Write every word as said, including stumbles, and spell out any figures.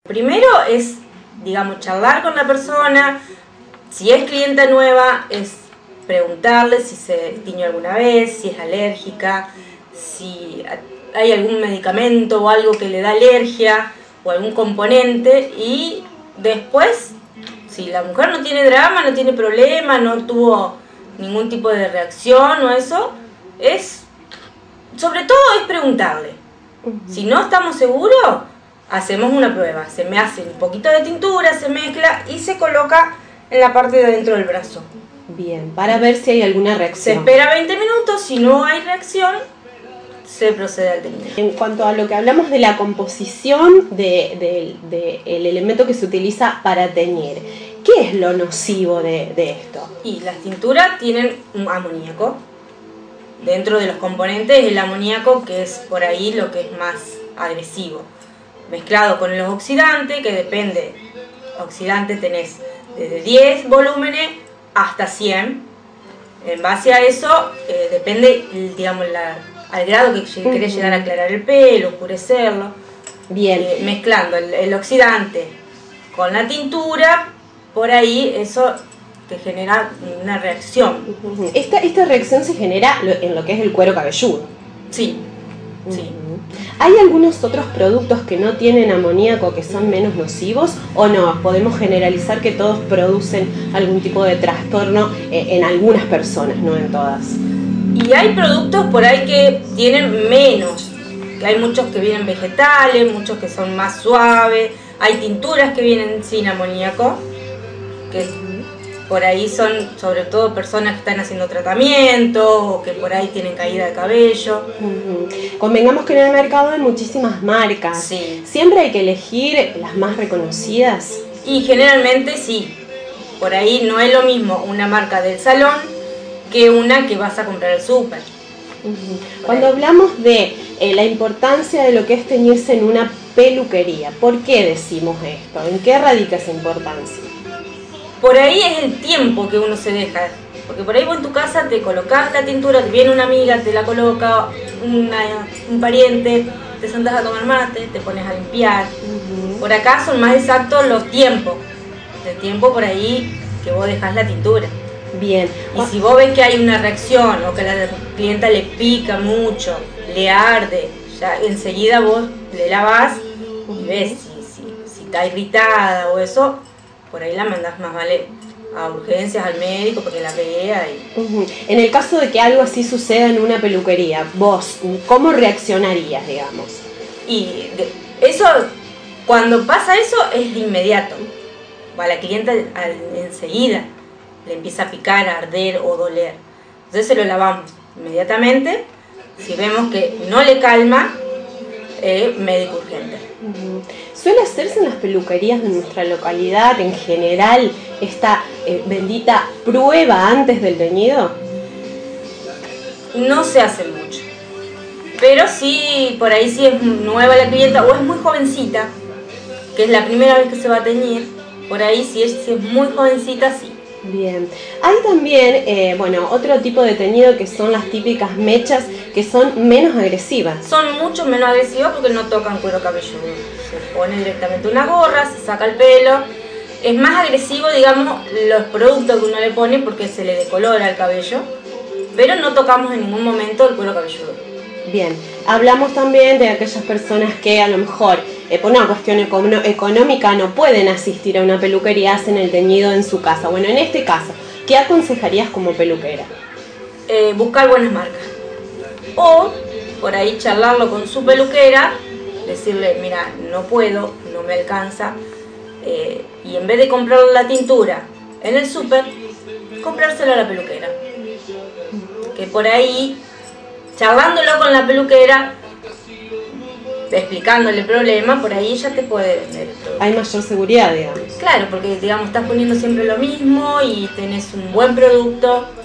Primero es, digamos, charlar con la persona. Si es clienta nueva, es preguntarle si se tiñó alguna vez, si es alérgica, si hay algún medicamento o algo que le da alergia o algún componente. Y después, si la mujer no tiene drama, no tiene problema, no tuvo ningún tipo de reacción o eso, es, sobre todo es preguntarle. Uh-huh. Si no estamos seguros, hacemos una prueba. Se me hace un poquito de tintura, se mezcla y se coloca en la parte de adentro del brazo. Bien, para ver si hay alguna reacción. Se espera veinte minutos, si no hay reacción, se procede al teñido. En cuanto a lo que hablamos de la composición del de, de, de el elemento que se utiliza para teñir, ¿qué es lo nocivo de, de esto? Y las tinturas tienen un amoníaco. Dentro de los componentes, el amoníaco, que es por ahí lo que es más agresivo. Mezclado con los oxidantes, que depende, oxidantes tenés desde diez volúmenes hasta cien. En base a eso, eh, depende, digamos, la, al grado que uh-huh. querés llegar a aclarar el pelo, oscurecerlo. Bien. Eh, mezclando el, el oxidante con la tintura, por ahí eso te genera una reacción. Uh-huh. Esta, esta reacción se genera en lo que es el cuero cabelludo. Sí, uh-huh. sí. ¿Hay algunos otros productos que no tienen amoníaco que son menos nocivos o no? ¿Podemos generalizar que todos producen algún tipo de trastorno en algunas personas, no en todas? Y hay productos por ahí que tienen menos, que hay muchos que vienen vegetales, muchos que son más suaves, hay tinturas que vienen sin amoníaco, que por ahí son sobre todo personas que están haciendo tratamiento o que por ahí tienen caída de cabello. Uh-huh. Convengamos que en el mercado hay muchísimas marcas. Sí. ¿Siempre hay que elegir las más reconocidas? Y generalmente sí. Por ahí no es lo mismo una marca del salón que una que vas a comprar al súper. Uh-huh. Cuando hablamos de eh, la importancia de lo que es teñirse en una peluquería, ¿por qué decimos esto? ¿En qué radica esa importancia? Por ahí es el tiempo que uno se deja, porque por ahí vos en tu casa te colocás la tintura, te viene una amiga, te la coloca, una, un pariente, te sentás a tomar mate, te pones a limpiar. Uh-huh. Por acá son más exactos los tiempos, el tiempo por ahí que vos dejás la tintura. Bien. Y si vos ves que hay una reacción o que a la clienta le pica mucho, le arde, ya enseguida vos le lavás y ves si, si, si está irritada o eso. Por ahí la mandás más vale a urgencias, al médico, porque la vea. Y... Uh-huh. En el caso de que algo así suceda en una peluquería, vos, ¿cómo reaccionarías, digamos? Y de, eso, cuando pasa eso, es de inmediato. A la clienta al, enseguida le empieza a picar, a arder o doler. Entonces se lo lavamos inmediatamente. Si vemos que no le calma, eh, médico urgente. Uh-huh. ¿Suele hacerse en las peluquerías de nuestra localidad en general esta eh, bendita prueba antes del teñido? No se hace mucho, pero sí, por ahí si es nueva la clienta o es muy jovencita, que es la primera vez que se va a teñir, por ahí si es, si es muy jovencita, sí. Bien, hay también, eh, bueno, otro tipo de teñido que son las típicas mechas que son menos agresivas. Son mucho menos agresivas porque no tocan cuero cabelludo. Se pone directamente una gorra, se saca el pelo. Es más agresivo, digamos, los productos que uno le pone porque se le decolora el cabello, pero no tocamos en ningún momento el cuero cabelludo. Bien, hablamos también de aquellas personas que a lo mejor eh, por una cuestión econo- económica no pueden asistir a una peluquería, hacen el teñido en su casa. Bueno, en este caso, ¿qué aconsejarías como peluquera? Eh, buscar buenas marcas. O por ahí charlarlo con su peluquera, decirle, mira, no puedo, no me alcanza. Eh, y en vez de comprar la tintura en el súper, comprársela a la peluquera. Que por ahí, charlándolo con la peluquera, explicándole el problema, por ahí ya te puede vender. Hay mayor seguridad, digamos. Claro, porque digamos estás poniendo siempre lo mismo y tenés un buen producto.